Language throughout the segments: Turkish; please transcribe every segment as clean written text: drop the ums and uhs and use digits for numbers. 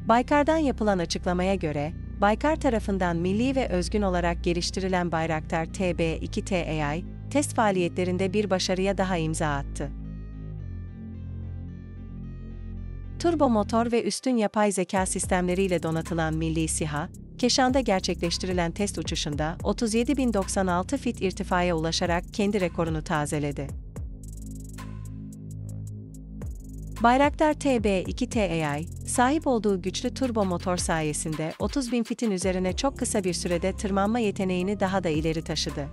Baykar'dan yapılan açıklamaya göre, Baykar tarafından milli ve özgün olarak geliştirilen Bayraktar TB2 test faaliyetlerinde bir başarıya daha imza attı. Turbo motor ve üstün yapay zeka sistemleriyle donatılan Milli SİHA, Keşan'da gerçekleştirilen test uçuşunda 37.096 fit irtifaya ulaşarak kendi rekorunu tazeledi. Bayraktar TB2 sahip olduğu güçlü turbo motor sayesinde 30.000 fitin üzerine çok kısa bir sürede tırmanma yeteneğini daha da ileri taşıdı.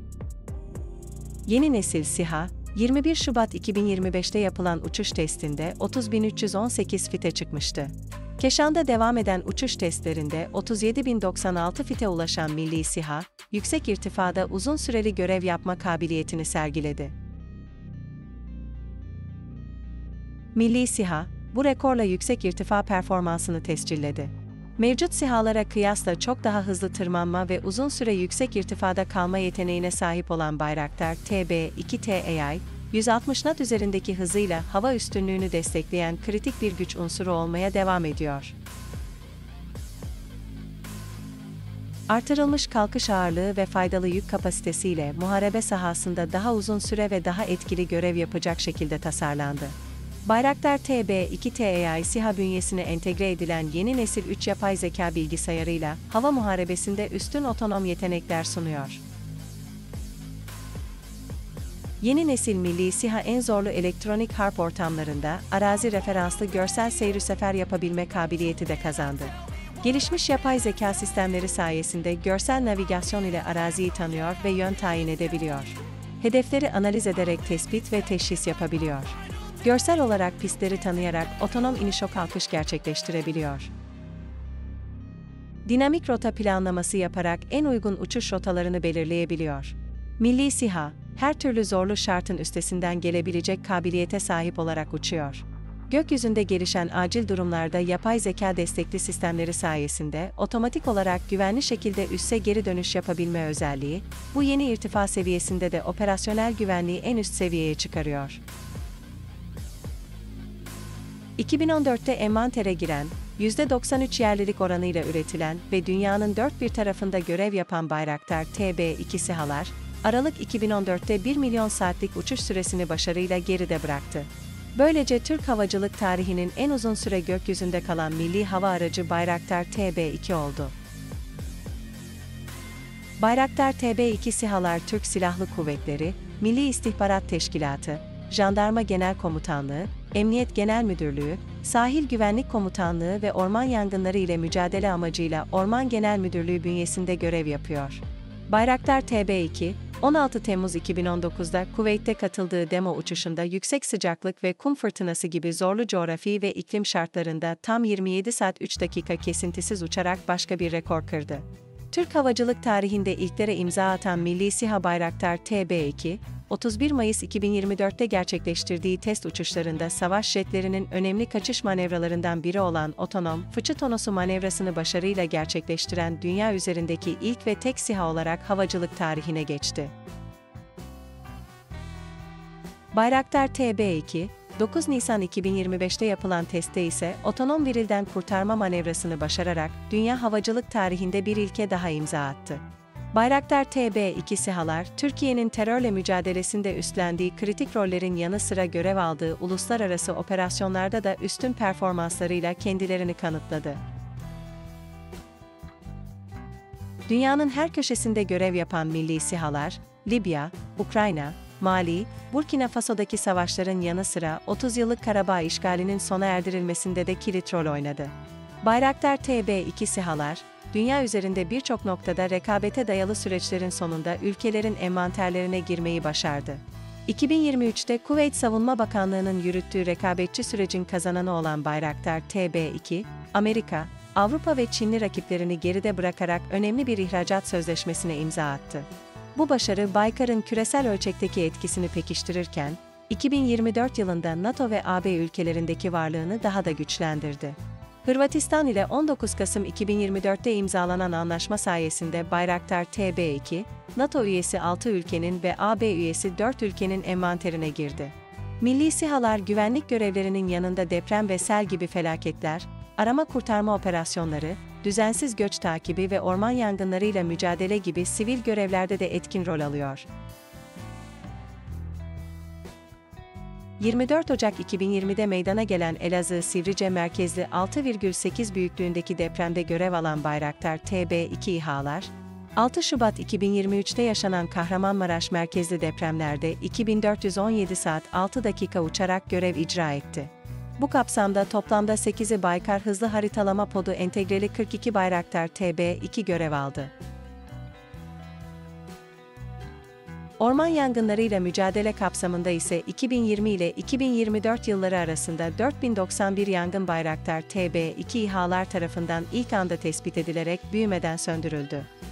Yeni nesil SİHA, 21 Şubat 2025'te yapılan uçuş testinde 30.318 fite çıkmıştı. Keşan'da devam eden uçuş testlerinde 37.096 fite ulaşan Milli SİHA, yüksek irtifada uzun süreli görev yapma kabiliyetini sergiledi. Milli SİHA, bu rekorla yüksek irtifa performansını tescilledi. Mevcut SİHA'lara kıyasla çok daha hızlı tırmanma ve uzun süre yüksek irtifada kalma yeteneğine sahip olan Bayraktar TB2 160 knot üzerindeki hızıyla hava üstünlüğünü destekleyen kritik bir güç unsuru olmaya devam ediyor. Artırılmış kalkış ağırlığı ve faydalı yük kapasitesiyle muharebe sahasında daha uzun süre ve daha etkili görev yapacak şekilde tasarlandı. Bayraktar TB2 SİHA bünyesine entegre edilen yeni nesil 3 yapay zeka bilgisayarıyla hava muharebesinde üstün otonom yetenekler sunuyor. Yeni nesil Milli SİHA en zorlu elektronik harp ortamlarında arazi referanslı görsel seyir sefer yapabilme kabiliyeti de kazandı. Gelişmiş yapay zeka sistemleri sayesinde görsel navigasyon ile araziyi tanıyor ve yön tayin edebiliyor. Hedefleri analiz ederek tespit ve teşhis yapabiliyor. Görsel olarak pistleri tanıyarak otonom iniş kalkış gerçekleştirebiliyor. Dinamik rota planlaması yaparak en uygun uçuş rotalarını belirleyebiliyor. Milli SİHA, her türlü zorlu şartın üstesinden gelebilecek kabiliyete sahip olarak uçuyor. Gökyüzünde gelişen acil durumlarda yapay zeka destekli sistemleri sayesinde otomatik olarak güvenli şekilde üsse geri dönüş yapabilme özelliği, bu yeni irtifa seviyesinde de operasyonel güvenliği en üst seviyeye çıkarıyor. 2014'te envantere giren, %93 yerlilik oranıyla üretilen ve dünyanın dört bir tarafında görev yapan Bayraktar TB2 SİHA'lar, Aralık 2014'te 1 milyon saatlik uçuş süresini başarıyla geride bıraktı. Böylece Türk havacılık tarihinin en uzun süre gökyüzünde kalan milli hava aracı Bayraktar TB2 oldu. Bayraktar TB2 SİHA'lar Türk Silahlı Kuvvetleri, Milli İstihbarat Teşkilatı, Jandarma Genel Komutanlığı, Emniyet Genel Müdürlüğü, Sahil Güvenlik Komutanlığı ve orman yangınları ile mücadele amacıyla Orman Genel Müdürlüğü bünyesinde görev yapıyor. Bayraktar TB2, 16 Temmuz 2019'da Kuveyt'te katıldığı demo uçuşunda yüksek sıcaklık ve kum fırtınası gibi zorlu coğrafi ve iklim şartlarında tam 27 saat 3 dakika kesintisiz uçarak başka bir rekor kırdı. Türk havacılık tarihinde ilklere imza atan Milli SİHA Bayraktar TB2, 31 Mayıs 2024'te gerçekleştirdiği test uçuşlarında savaş jetlerinin önemli kaçış manevralarından biri olan otonom fıçı tonosu manevrasını başarıyla gerçekleştiren dünya üzerindeki ilk ve tek SİHA olarak havacılık tarihine geçti. Bayraktar TB2, 9 Nisan 2025'te yapılan testte ise otonom virilden kurtarma manevrasını başararak dünya havacılık tarihinde bir ilke daha imza attı. Bayraktar TB2 SİHA'lar, Türkiye'nin terörle mücadelesinde üstlendiği kritik rollerin yanı sıra görev aldığı uluslararası operasyonlarda da üstün performanslarıyla kendilerini kanıtladı. Dünyanın her köşesinde görev yapan Milli SİHA'lar, Libya, Ukrayna, Mali, Burkina Faso'daki savaşların yanı sıra 30 yıllık Karabağ işgalinin sona erdirilmesinde de kilit rol oynadı. Bayraktar TB2 SİHA'lar, dünya üzerinde birçok noktada rekabete dayalı süreçlerin sonunda ülkelerin envanterlerine girmeyi başardı. 2023'te Kuveyt Savunma Bakanlığı'nın yürüttüğü rekabetçi sürecin kazananı olan Bayraktar TB2, Amerika, Avrupa ve Çinli rakiplerini geride bırakarak önemli bir ihracat sözleşmesine imza attı. Bu başarı Baykar'ın küresel ölçekteki etkisini pekiştirirken, 2024 yılında NATO ve AB ülkelerindeki varlığını daha da güçlendirdi. Hırvatistan ile 19 Kasım 2024'te imzalanan anlaşma sayesinde Bayraktar TB2, NATO üyesi 6 ülkenin ve AB üyesi 4 ülkenin envanterine girdi. Milli SİHA'lar güvenlik görevlerinin yanında deprem ve sel gibi felaketler, arama kurtarma operasyonları, düzensiz göç takibi ve orman yangınlarıyla mücadele gibi sivil görevlerde de etkin rol alıyor. 24 Ocak 2020'de meydana gelen Elazığ-Sivrice merkezli 6,8 büyüklüğündeki depremde görev alan Bayraktar TB2 İHA'lar, 6 Şubat 2023'te yaşanan Kahramanmaraş merkezli depremlerde 2417 saat 6 dakika uçarak görev icra etti. Bu kapsamda toplamda 8'i Baykar Hızlı Haritalama Podu entegreli 42 Bayraktar TB2 görev aldı. Orman yangınlarıyla mücadele kapsamında ise 2020 ile 2024 yılları arasında 4091 yangın Bayraktar TB2 İHA'lar tarafından ilk anda tespit edilerek büyümeden söndürüldü.